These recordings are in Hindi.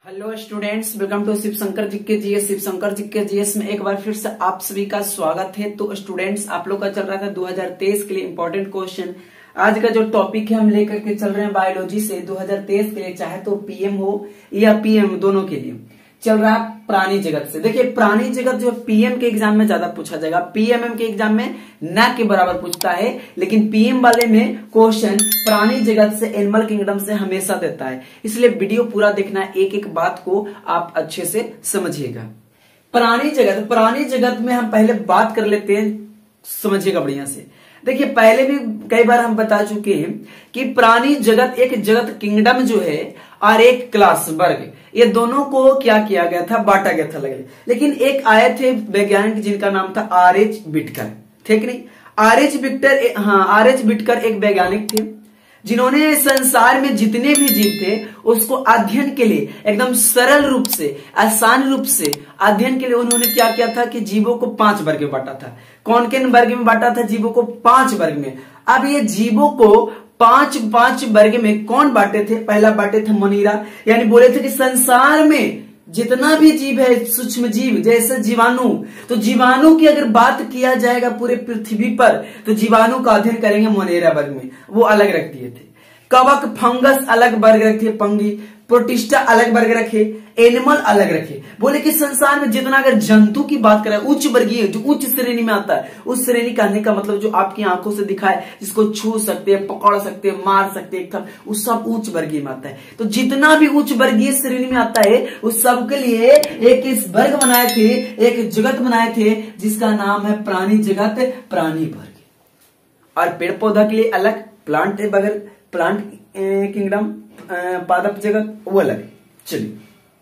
Hello students, welcome to Shiv Shankar ji के जीएस। शिव शंकर जी के जीएस में एक बार फिर से आप सभी का स्वागत है। तो स्टूडेंट्स, आप लोग का चल रहा था 2023 के लिए इंपॉर्टेंट क्वेश्चन। आज का जो टॉपिक है हम लेकर के चल रहे हैं बायोलॉजी से 2023 के लिए, चाहे तो पीएम हो या पीएम, दोनों के लिए चल रहा है प्राणी जगत से। देखिए, प्राणी जगत जो पीएम के एग्जाम में ज्यादा पूछा जाएगा, पीएमएम के एग्जाम में ना के बराबर पूछता है, लेकिन पीएम वाले में क्वेश्चन प्राणी जगत से, एनिमल किंगडम से हमेशा देता है। इसलिए वीडियो पूरा देखना, एक एक बात को आप अच्छे से समझिएगा। प्राणी जगत में हम पहले बात कर लेते हैं, समझिएगा बढ़िया से। देखिए, पहले भी कई बार हम बता चुके हैं कि प्राणी जगत एक जगत किंगडम जो है और एक क्लास वर्ग, ये दोनों को क्या किया गया था, बांटा गया था लगे। लेकिन एक आए थे वैज्ञानिक जिनका नाम था आर.एच. विटकर, ठीक नहीं। आर.एच. विटकर एक वैज्ञानिक थे जिन्होंने संसार में जितने भी जीव थे उसको अध्ययन के लिए एकदम सरल रूप से, आसान रूप से अध्ययन के लिए उन्होंने क्या किया था कि जीवों को 5 वर्ग में बांटा था। कौन किन वर्ग में बांटा था? जीवों को 5 वर्ग में। अब ये जीवों को 5 वर्ग में कौन बांटे थे? पहला बांटे थे मोनीरा, यानी बोले थे कि संसार में जितना भी जीव है, सूक्ष्म जीव जैसे जीवाणु, तो जीवाणु की अगर बात किया जाएगा पूरे पृथ्वी पर तो जीवाणु का अध्ययन करेंगे मोनेरा वर्ग में, वो अलग रख दिए थे। कवक, फंगस अलग वर्ग रखे, फंगी, प्रोटिस्टा अलग वर्ग रखे, एनिमल अलग रखे। बोले कि संसार में जितना अगर जंतु की बात करें, उच्च वर्गीय जो उच्च श्रेणी में आता है, उस श्रेणी कहने का मतलब जो आपकी आंखों से दिखाए, जिसको छू सकते हैं, पकड़ सकते हैं, मार सकते हैं, वो सब उच्च वर्गीय में आता है। तो जितना भी उच्च वर्गीय श्रेणी में आता है उस सब के लिए एक इस वर्ग बनाए थे, एक जगत बनाए थे जिसका नाम है प्राणी जगत, प्राणी वर्ग। और पेड़ पौधा के लिए अलग, प्लांट किंगडम, पादप जगत वो अलग। चलिए,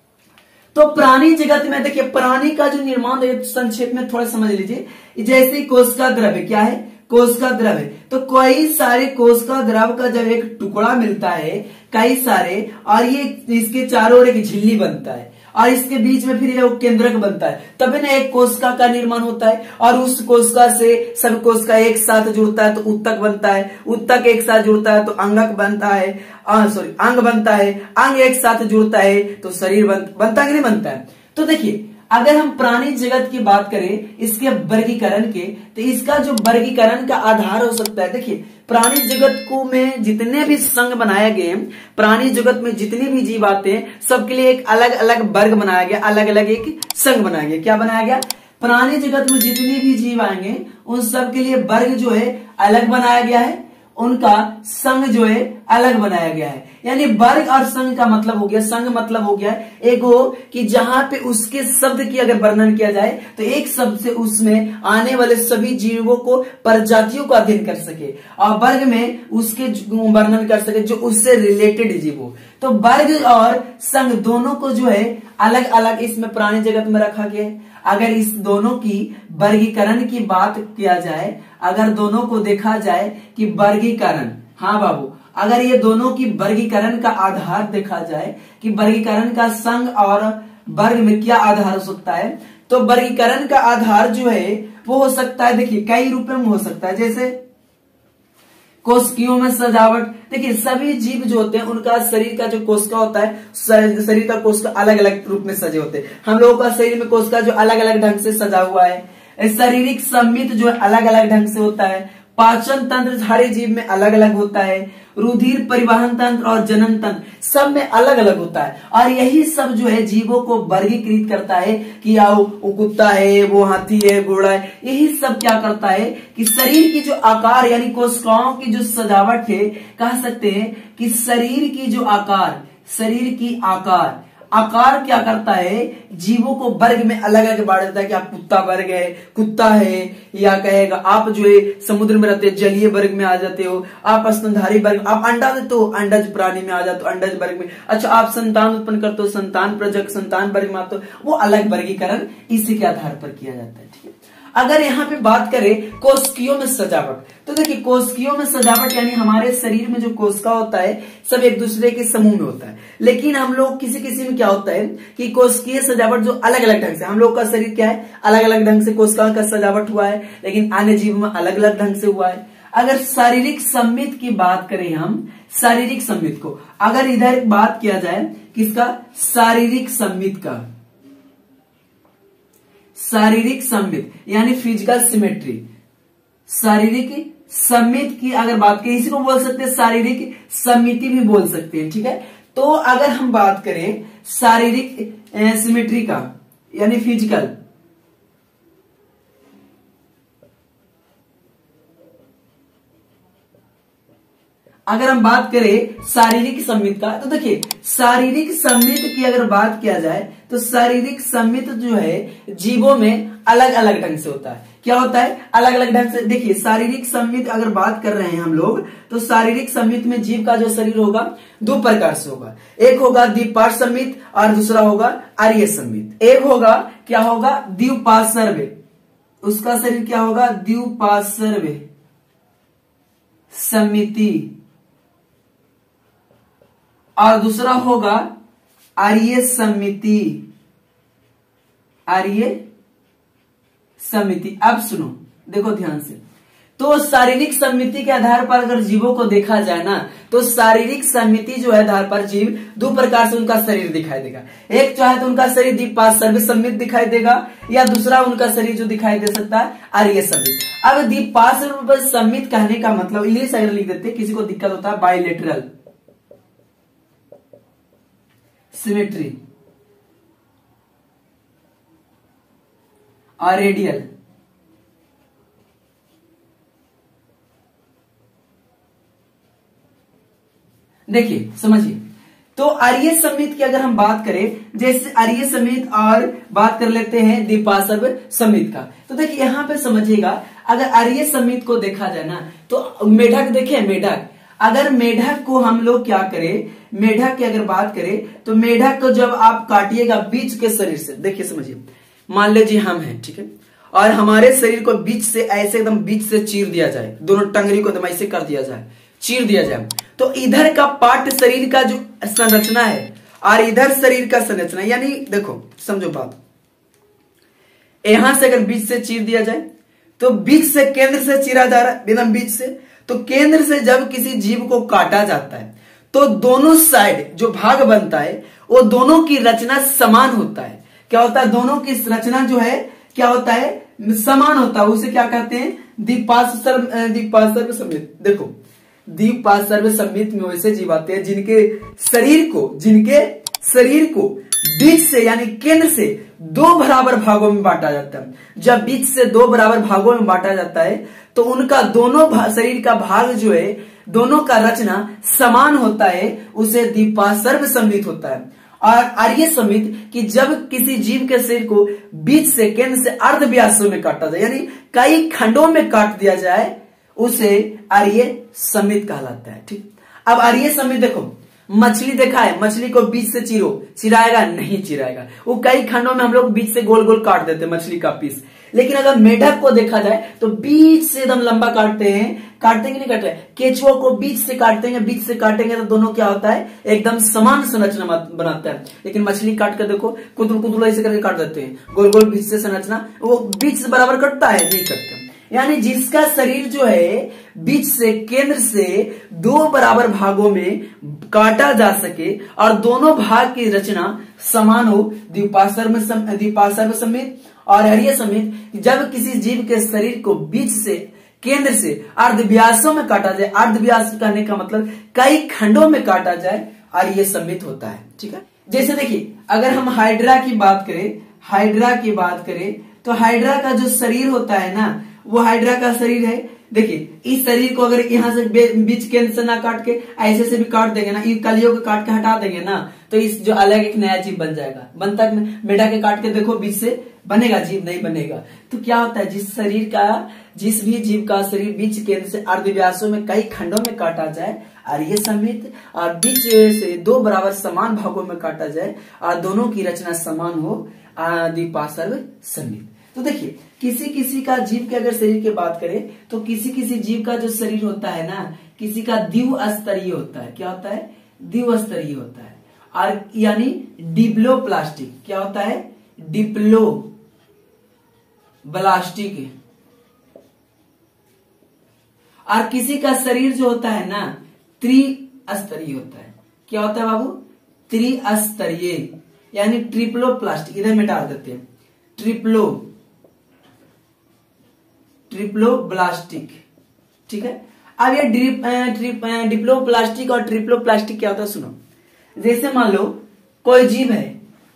तो प्राणी जगत में देखिए, प्राणी का जो निर्माण है संक्षेप में थोड़ा समझ लीजिए। जैसे कोशिका द्रव्य क्या है? कोशिका द्रव्य, तो कई सारे कोशिका द्रव्य का जब एक टुकड़ा मिलता है, कई सारे, और ये इसके चारों ओर एक झिल्ली बनता है और इसके बीच में फिर ये केंद्रक बनता है, तभी ना एक कोशिका का निर्माण होता है। और उस कोशिका से सब कोशिका एक साथ जुड़ता है तो उत्तक बनता है, उत्तक एक साथ जुड़ता है तो अंगक बनता है, अंग बनता है, अंग एक साथ जुड़ता है तो शरीर बनता है कि नहीं बनता है। तो देखिए, अगर हम प्राणी जगत की बात करें इसके वर्गीकरण के, तो इसका जो वर्गीकरण का आधार हो सकता है, देखिए प्राणी जगत को में जितने भी संघ बनाए गए, प्राणी जगत में जितने भी जीव आते हैं सबके लिए एक अलग अलग वर्ग बनाया गया, अलग अलग एक संघ बनाया गया। क्या बनाया गया? प्राणी जगत में जितने भी जीव आएंगे उन सब के लिए वर्ग जो है अलग बनाया गया है, उनका संघ जो है अलग बनाया गया है। यानी वर्ग और संघ का मतलब हो गया, संघ मतलब हो गया एक हो कि जहां पे उसके शब्द की अगर वर्णन किया जाए तो एक शब्द से उसमें आने वाले सभी जीवों को, प्रजातियों को अध्ययन कर सके, और वर्ग में उसके वर्णन कर सके जो उससे रिलेटेड जीव हो। तो वर्ग और संघ दोनों को जो है अलग अलग इसमें प्राणी जगत में रखा गया है। अगर इस दोनों की वर्गीकरण की बात किया जाए, अगर दोनों को देखा जाए कि वर्गीकरण, हाँ बाबू, अगर ये दोनों की वर्गीकरण का आधार देखा जाए कि वर्गीकरण का संघ और वर्ग में क्या आधार हो सकता है, तो वर्गीकरण का आधार जो है वो हो सकता है, देखिए कई रूपों में हो सकता है। जैसे कोशिकाओं में सजावट, देखिए सभी जीव जो होते हैं उनका शरीर का जो कोशिका होता है, शरीर का कोशिका अलग अलग रूप में सजे होते हैं। हम लोगों का शरीर में कोशिका जो अलग अलग ढंग से सजा हुआ है। शारीरिक सम्मित जो अलग अलग ढंग से होता है। पाचन तंत्र हर जीव में अलग अलग होता है। रुधिर परिवहन तंत्र और जनन तंत्र सब में अलग अलग होता है। और यही सब जो है जीवों को वर्गीकृत करता है कि वो कुत्ता है, वो हाथी है, घोड़ा है। यही सब क्या करता है कि शरीर की जो आकार, यानी कोशिकाओं की जो सजावट है, कह सकते हैं कि शरीर की जो आकार, शरीर की आकार क्या करता है, जीवों को वर्ग में अलग अलग बांट देता है कि आप कुत्ता है, या कहेगा आप जो है समुद्र में रहते हैं जलीय वर्ग में आ जाते हो, आप स्तनधारी वर्ग, आप अंडा देते हो अंडज प्राणी में आ जाते हो, अंडज वर्ग में। अच्छा, आप संतान उत्पन्न करते हो, संतान वर्ग में आते हो, वो अलग वर्गीकरण इसी के आधार पर किया जाता है। ठीक है, अगर यहाँ पे बात करें कोशिकाओं में सजावट, तो देखिए कोशिकाओं में सजावट यानी हमारे शरीर में जो कोशिका होता है सब एक दूसरे के समूह में होता है। लेकिन हम लोग किसी में क्या होता है कि कोशिकीय सजावट जो अलग अलग ढंग से, हम लोग का शरीर क्या है, अलग अलग ढंग से कोशिकाओं का सजावट हुआ है, लेकिन अन्य जीव में अलग अलग ढंग से हुआ है। अगर शारीरिक सम्मित की बात करें हम शारीरिक संमित को। अगर इधर बात किया जाए किसका, शारीरिक संमित का, शारीरिक संमित यानी फिजिकल सिमेट्री, शारीरिक संमित की अगर बात करें, इसी को बोल सकते हैं शारीरिक समिति भी बोल सकते हैं, ठीक है। तो अगर हम बात करें शारीरिक सिमेट्री का यानी फिजिकल, अगर हम बात करें शारीरिक संमित का, तो देखिए शारीरिक संमित की अगर बात किया जाए तो शारीरिक संमित जो है जीवों में अलग अलग ढंग से होता है। क्या होता है, अलग अलग ढंग से। देखिए शारीरिक संमित अगर बात कर रहे हैं हम लोग, तो शारीरिक संमित में जीव का जो शरीर होगा दो प्रकार से होगा। एक होगा द्विपार्श्व संमित और दूसरा होगा आर्य संमित। एक होगा क्या होगा, द्विपार्श्व, उसका शरीर क्या होगा, द्विपार्श्व समिति, और दूसरा होगा आर्य समिति, आर्य समिति। अब सुनो, देखो ध्यान से। तो शारीरिक समिति के आधार पर अगर जीवों को देखा जाए ना, तो शारीरिक समिति जो है आधार पर जीव दो प्रकार से उनका शरीर दिखाई देगा। एक चाहे तो उनका शरीर द्विपार्श्व संमित दिखाई देगा, या दूसरा उनका शरीर जो दिखाई दे सकता है आर्य संमित। अब द्विपार्श्व संमित कहने का मतलब इंग्लिश अगर लिख देते, किसी को दिक्कत होता है, बायलेटरल सिमेट्री और रेडियल। देखिए समझिए, तो आर्य संमित की अगर हम बात करें, जैसे आर्य संमित और बात कर लेते हैं द्विपार्श्व संमित का, तो देखिए यहां पे समझिएगा, अगर आर्य संमित को देखा जाए ना, तो मेढक देखिए, मेढक, अगर मेढक को हम लोग क्या करें, मेढक की अगर बात करें तो मेढक को जब आप काटिएगा बीच के शरीर से, देखिए समझिए, मान लीजिए हम हैं, ठीक है, और हमारे शरीर को बीच से ऐसे एकदम बीच से चीर दिया जाए, दोनों टंगरी को एकदम ऐसे कर दिया जाए, चीर दिया जाए, तो इधर का पार्ट शरीर का जो संरचना है और इधर शरीर का संरचना, यानी देखो समझो बात, यहां से अगर बीच से चीर दिया जाए तो बीच से, केंद्र से चीरा जा रहा है एकदम बीच से, तो केंद्र से जब किसी जीव को काटा जाता है तो दोनों साइड जो भाग बनता है वो दोनों की रचना समान होता है। क्या होता है, दोनों की रचना जो है क्या होता है, समान होता है। उसे क्या कहते हैं, द्विपार्श्व संमित। देखो द्विपार्श्व संमित में वैसे जीव आते हैं जिनके शरीर को बीच से यानी केंद्र से दो बराबर भागों में बांटा जाता है। जब बीच से दो बराबर भागों में बांटा जाता है तो उनका दोनों शरीर का भाग जो है, दोनों का रचना समान होता है, उसे द्विपार्श्व संमित होता है। और आर्य संमित कि जब किसी जीव के शरीर को बीच से, केंद्र से अर्धव्यासों में काटा जाए, यानी कई खंडों में काट दिया जाए, उसे आर्य संमित कहलाता है। ठीक, अब आर्य संमित देखो, मछली देखा है, मछली को बीच से चीरो, चिराएगा नहीं चिराएगा, वो कई खंडों में हम लोग बीच से गोल गोल काट देते हैं मछली का पीस। लेकिन अगर मेढक को देखा जाए तो बीच से एकदम लंबा काटते हैं, काटते नहीं काटते, केचुआ को बीच से काटते हैं, बीच से काटेंगे तो दोनों क्या होता है, एकदम समान संरचना बनाता है। लेकिन मछली काट कर देखो, कुतुल कुतुल ऐसे करके काट देते हैं, गोल गोल बीच से संरचना, वो बीच से बराबर कटता है, नहीं कटता। यानी जिसका शरीर जो है बीच से, केंद्र से दो बराबर भागों में काटा जा सके और दोनों भाग की रचना समान हो, द्विपार्श्व संमित और आर्य संमित। जब किसी जीव के शरीर को बीच से, केंद्र से अर्धव्यासों में काटा जाए, अर्धव्यास कहने का मतलब कई खंडों में काटा जाए, आर्य संमित होता है। ठीक है, जैसे देखिए अगर हम हाइड्रा की बात करें, तो हाइड्रा का जो शरीर होता है ना, वो हाइड्रा का शरीर है। देखिए इस शरीर को अगर यहाँ से बीच केंद्र से ना काट के ऐसे से भी काट देंगे ना, इन कलियों को काट के हटा देंगे ना, तो इस जो अलग एक नया जीव बन जाएगा। बनता है मेढक के काट के देखो बीच से, बनेगा जीव? नहीं बनेगा। तो क्या होता है, जिस भी जीव का शरीर बीच केंद्र से अर्धव्यासों में कई खंडों में काटा जाए, आर्य संमित, और बीच से दो बराबर समान भागों में काटा जाए और दोनों की रचना समान हो, द्विपार्श्व संमित। तो देखिए किसी किसी का जीव के अगर शरीर की बात करें तो किसी किसी जीव का जो शरीर होता है ना, किसी का द्विस्तरीय होता है। क्या होता है, द्विस्तरीय होता है, और यानी डिप्लोप्लास्टिक। क्या होता है, डिप्लोब्लास्टिक। और किसी का शरीर जो होता है ना, त्रिस्तरीय होता है। क्या होता है बाबू? त्रिस्तरीय यानी ट्रिप्लोप्लास्टिक। इधर में डाल देते हैं ट्रिप्लोब्लास्टिक। ठीक है, अब ये डिप्लोप्लास्टिक और ट्रिप्लोप्लास्टिक क्या होता है सुनो। जैसे मान लो कोई जीव है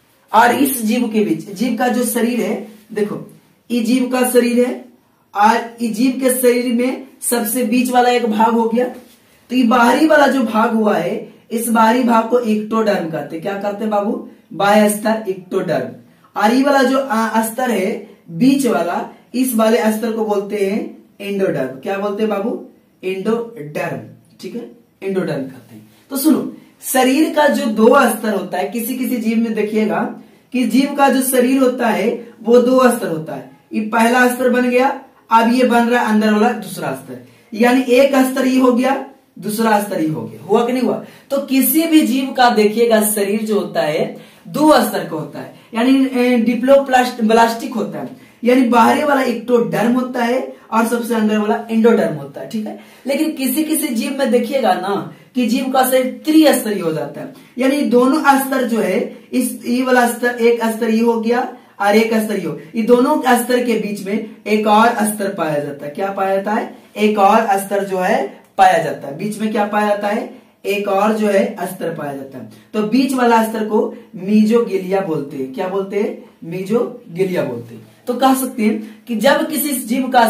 और इस जीव के बीच, जीव का जो शरीर है, देखो ये जीव का शरीर है और इस जीव के शरीर में सबसे बीच वाला एक भाग हो गया, तो ये बाहरी वाला जो भाग हुआ है, इस बाहरी भाग को एक्टोडर्म कहते हैं। क्या कहते हैं बाबू? बाह्य स्तर एक्टोडर्म। और ये वाला जो अस्तर है बीच वाला, इस वाले अस्तर को बोलते हैं एंडोडर्म। क्या बोलते हैं बाबू? एंडोडर्म। ठीक है, एंडोडर्म कहते हैं। तो सुनो, शरीर का जो दो अस्तर होता है, किसी किसी जीव में देखिएगा कि जीव का जो शरीर होता है वो दो अस्तर होता है। ये पहला अस्तर बन गया, अब ये बन रहा है अंदर वाला दूसरा अस्तर, यानी एक अस्तर ये हो गया, दूसरा स्तर ही हो गया। हुआ कि नहीं हुआ? तो किसी भी जीव का देखिएगा शरीर जो होता है दो स्तर का होता है, यानी डिप्लोप्लास्टिक होता है, यानी बाहरी वाला एक्टोडर्म होता है और सबसे अंदर वाला एंडोडर्म होता है। ठीक है, लेकिन किसी किसी जीव में देखिएगा ना कि जीव का शरीर त्रिस्तरीय हो जाता है, यानी दोनों स्तर जो है, इस ये वाला स्तर, एक स्तर ये हो गया और एक स्तर ये हो, ये दोनों स्तर के बीच में एक और स्तर पाया जाता है। क्या पाया जाता है? एक और स्तर जो है पाया जाता है। बीच में क्या पाया जाता है? एक और जो है स्तर पाया जाता है। तो बीच वाला स्तर को मीजोगिलिया बोलते हैं। क्या बोलते हैं? मीजोगिलिया बोलते हैं। तो कह सकते हैं कि जब किसी जीव का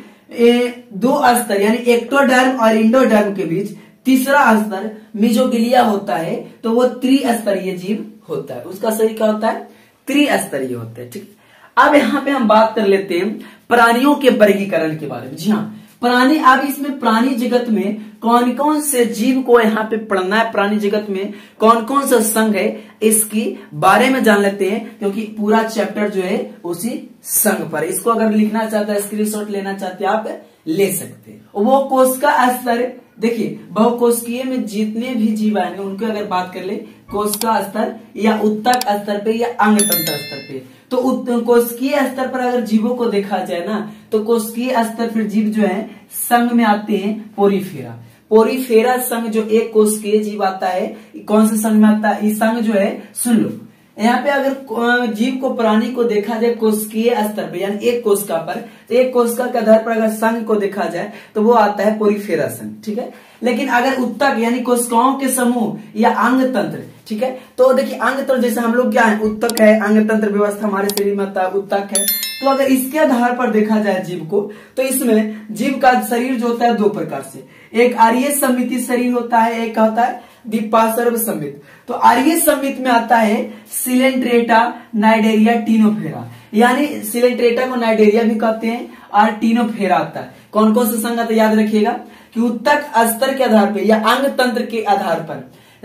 शरीर दो स्तर यानी एक्टोडर्म और इंडोडर्म के बीच तीसरा स्तर मीजोगिलिया होता है, तो वो त्रिस्तरीय जीव होता है। उसका शरीर क्या होता है? त्रिस्तरीय होता है। ठीक, अब यहाँ पे हम बात कर लेते हैं प्राणियों के वर्गीकरण के बारे में। जी हाँ, प्राणी, अब इसमें प्राणी जगत में कौन कौन से जीव को यहाँ पे पढ़ना है, प्राणी जगत में कौन कौन सा संघ है, इसकी बारे में जान लेते हैं, क्योंकि पूरा चैप्टर जो है उसी संघ पर। इसको अगर लिखना चाहते हैं, स्क्रीनशॉट लेना चाहते हैं, आप ले सकते हैं। वो कोश का स्तर, देखिए बहुकोशिकीय में जितने भी जीव आएंगे उनकी अगर बात कर ले, कोश का स्तर या उत्तक स्तर पे या अंग तंत्र स्तर पे, तो कोशिकीय स्तर पर अगर जीवों को देखा जाए ना, तो कोशिकीय स्तर पर जीव जो है संघ में आते हैं पोरीफेरा। पोरीफेरा संघ जो एक कोशिकीय जीव आता है, कौन से संघ में आता है? ये संघ जो है, सुन लो, यहाँ पे अगर जीव को, प्राणी को देखा जाए कोशिकीय स्तर पर यानी एक कोशिका पर, तो एक कोशिका के आधार पर अगर संघ को देखा जाए तो वो आता है पोरीफेरा संघ। ठीक है, लेकिन अगर उत्तक यानी कोशिकाओं के समूह या अंग तंत्र, ठीक है, तो देखिए अंग तंत्र जैसे हम लोग क्या है, उत्तक है, अंग तंत्र व्यवस्था हमारे शरीर में आता है, उत्तक है। तो अगर इसके आधार पर देखा जाए जीव को, तो इसमें जीव का शरीर जो होता है दो प्रकार से, एक आर्य समिति शरीर होता है, एक होता है द्विपार्श्व समित। तो आर्य समित में आता है सिलेंट्रेटा, नाइडेरिया, टीनोफेरा, यानी सिलेंट्रेटा को नाइडेरिया भी कहते हैं और टीनोफेरा आता है। कौन कौन से संघ आता है याद रखिएगा कि उत्तक स्तर के आधार पर या अंग तंत्र के आधार पर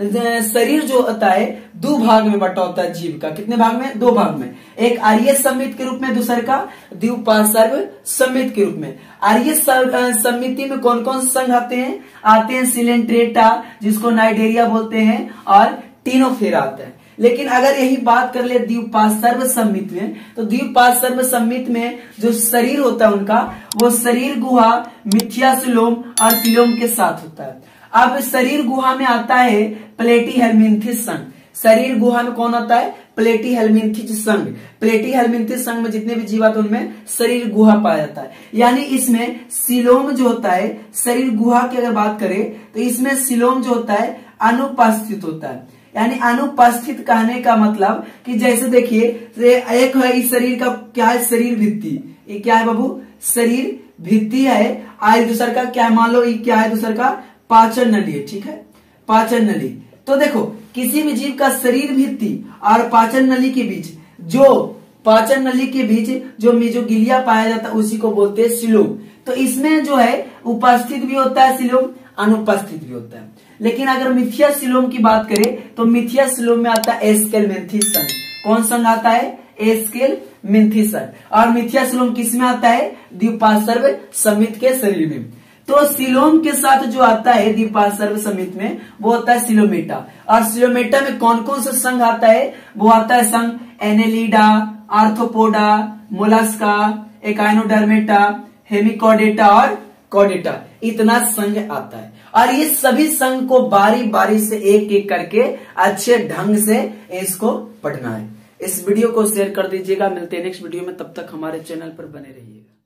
शरीर जो होता है दो भाग में बटा होता है जीव का। कितने भाग में? दो भाग में, एक आर्य समिति के रूप में, दूसरे का द्विपार्श्व समिति के रूप में। आर्य समिति में कौन कौन संघ आते हैं? सिलेंट्रेटा, जिसको नाइडेरिया बोलते हैं, और टीनोफेरा आता है। लेकिन अगर यही बात कर ले द्विपार्श्व समिति में, तो द्विपार्श्व समिति में जो शरीर होता है उनका, वो शरीर गुहा, मिथ्या सिलोम और सिलोम के साथ होता है। अब शरीर गुहा में आता है प्लेटीहेल्मिन्थिस संघ। शरीर गुहा में कौन आता है? प्लेटीहेल्मिन्थिस संघ। प्लेटीहेल्मिन्थिस संघ में जितने भी जीव आते हैं उनमें शरीर गुहा पाया जाता है, यानी इसमें सिलोम जो होता है, शरीर गुहा की अगर बात करें तो इसमें सिलोम जो होता है अनुपस्थित होता है। यानी अनुपस्थित कहने का मतलब कि जैसे देखिए, एक है इस शरीर का क्या है, शरीर भित्ति, ये क्या है बाबू? शरीर भित्ति है। और दूसरा का क्या है, मान लो ये क्या है, दूसरा का पाचन नली है। ठीक है, पाचन नली। तो देखो किसी भी जीव का शरीर भित्ति और पाचन नली के बीच, जो पाचन नली के बीच जो मीजोगिलिया पाया जाता है उसी को बोलते हैं सिलोम। तो इसमें जो है उपस्थित भी होता है सिलोम, अनुपस्थित भी होता है। लेकिन अगर मिथ्या सिलोम की बात करें तो मिथ्या सिलोम में आता है एस्केलमेंथिस संघ। कौन संघ आता है? एस्केलमेंथिस संघ। और मिथ्या सिलोम किस में आता है? द्विपार्श्व समिति के शरीर में। तो सिलोम के साथ जो आता है द्विपार्श्व समिति में, वो होता है सिलोमेटा। और सिलोमेटा में कौन कौन सा संघ आता है? वो आता है संघ Annelida, Arthropoda, Mollusca, Echinodermata, Hemichordata और कॉर्डेटा, इतना संघ आता है। और ये सभी संघ को बारी बारी से एक एक करके अच्छे ढंग से इसको पढ़ना है। इस वीडियो को शेयर कर दीजिएगा। मिलते हैं नेक्स्ट वीडियो में, तब तक हमारे चैनल पर बने रहिएगा।